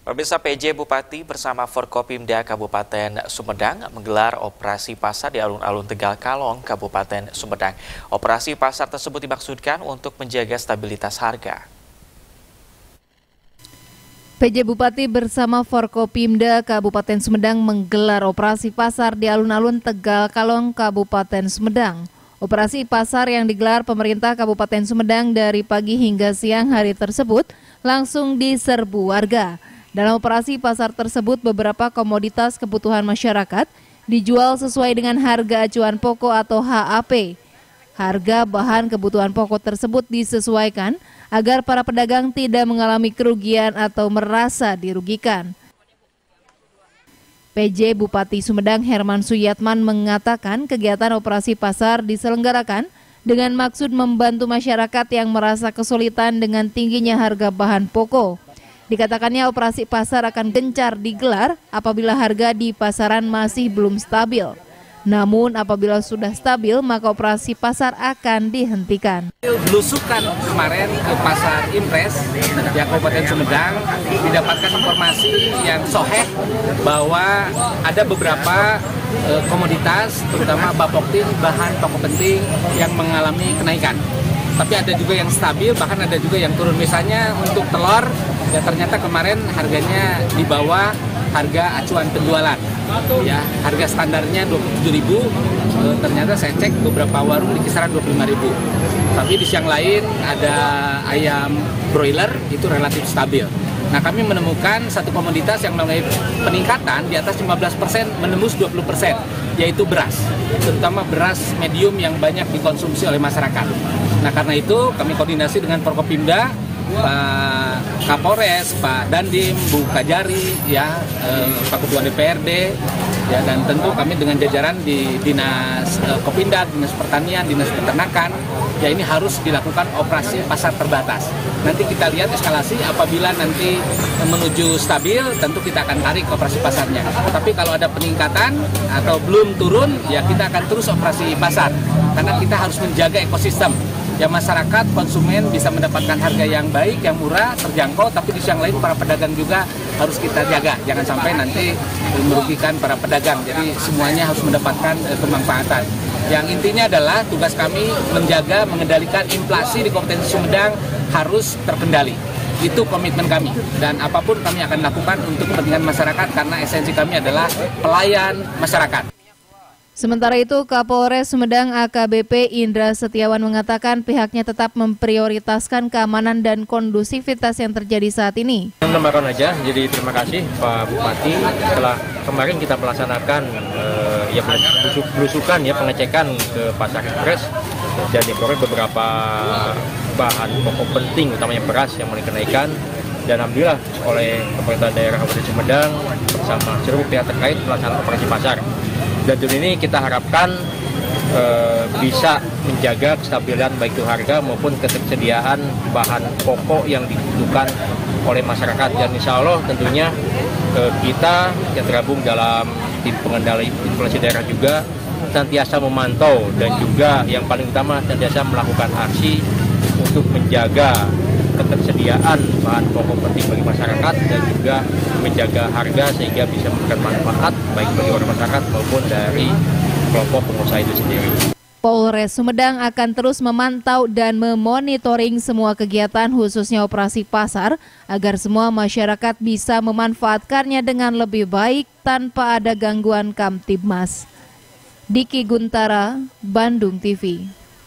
Pemirsa, PJ Bupati bersama Forkopimda Kabupaten Sumedang menggelar operasi pasar di alun-alun Tegal Kalong, Kabupaten Sumedang. Operasi pasar tersebut dimaksudkan untuk menjaga stabilitas harga. PJ Bupati bersama Forkopimda Kabupaten Sumedang menggelar operasi pasar di alun-alun Tegal Kalong, Kabupaten Sumedang. Operasi pasar yang digelar pemerintah Kabupaten Sumedang dari pagi hingga siang hari tersebut langsung diserbu warga. Dalam operasi pasar tersebut, beberapa komoditas kebutuhan masyarakat dijual sesuai dengan harga acuan pokok atau HAP. Harga bahan kebutuhan pokok tersebut disesuaikan agar para pedagang tidak mengalami kerugian atau merasa dirugikan. PJ Bupati Sumedang Herman Suyatman mengatakan kegiatan operasi pasar diselenggarakan dengan maksud membantu masyarakat yang merasa kesulitan dengan tingginya harga bahan pokok. Dikatakannya operasi pasar akan gencar digelar apabila harga di pasaran masih belum stabil. Namun apabila sudah stabil, maka operasi pasar akan dihentikan. Belusukan kemarin ke pasar Impres di Kabupaten Sumedang didapatkan informasi yang soheh bahwa ada beberapa komoditas, terutama bapoktin, bahan pokok penting yang mengalami kenaikan. Tapi ada juga yang stabil, bahkan ada juga yang turun. Misalnya untuk telur, ya ternyata kemarin harganya di bawah harga acuan penjualan. Ya, harga standarnya 27.000, ternyata saya cek beberapa warung di kisaran 25.000. Tapi di siang lain ada ayam broiler itu relatif stabil. Nah, kami menemukan satu komoditas yang mengalami peningkatan di atas 15%, menembus 20%, yaitu beras. Terutama beras medium yang banyak dikonsumsi oleh masyarakat. Nah, karena itu kami koordinasi dengan Forkopimda, Pak Kapolres, Pak Dandim, Bu Kajari, ya, Pak Ketua DPRD, ya, dan tentu kami dengan jajaran di Dinas Kopinda, Dinas Pertanian, Dinas Peternakan, ya ini harus dilakukan operasi pasar terbatas. Nanti kita lihat eskalasi, apabila nanti menuju stabil, tentu kita akan tarik operasi pasarnya. Tapi kalau ada peningkatan atau belum turun, ya kita akan terus operasi pasar, karena kita harus menjaga ekosistem. Ya, masyarakat, konsumen bisa mendapatkan harga yang baik, yang murah, terjangkau, tapi di siang lain para pedagang juga harus kita jaga. Jangan sampai nanti merugikan para pedagang, jadi semuanya harus mendapatkan kemanfaatan. Yang intinya adalah tugas kami menjaga, mengendalikan inflasi di Kabupaten Sumedang harus terkendali. Itu komitmen kami, dan apapun kami akan lakukan untuk kepentingan masyarakat, karena esensi kami adalah pelayan masyarakat. Sementara itu, Kapolres Sumedang AKBP Indra Setiawan mengatakan pihaknya tetap memprioritaskan keamanan dan kondusivitas yang terjadi saat ini. Lembaran aja, jadi terima kasih Pak Bupati. Setelah kemarin kita melaksanakan belusukan, pengecekan ke pasar Impres dan diperoleh beberapa bahan pokok penting, utamanya beras yang mulai kenaikan. Dan alhamdulillah oleh pemerintah daerah Kabupaten Sumedang bersama seluruh pihak terkait melaksanakan operasi pasar. Dan tentu ini kita harapkan bisa menjaga kestabilan baik itu harga maupun ketersediaan bahan pokok yang dibutuhkan oleh masyarakat. Dan insya Allah tentunya kita yang tergabung dalam tim pengendali inflasi daerah juga senantiasa memantau dan juga yang paling utama senantiasa melakukan aksi untuk menjaga ketersediaan bahan pokok penting bagi masyarakat dan juga menjaga harga sehingga bisa memberikan manfaat baik bagi orang masyarakat maupun dari kelompok pengusaha itu sendiri. Polres Sumedang akan terus memantau dan memonitoring semua kegiatan khususnya operasi pasar agar semua masyarakat bisa memanfaatkannya dengan lebih baik tanpa ada gangguan Kamtibmas. Diki Guntara, Bandung TV.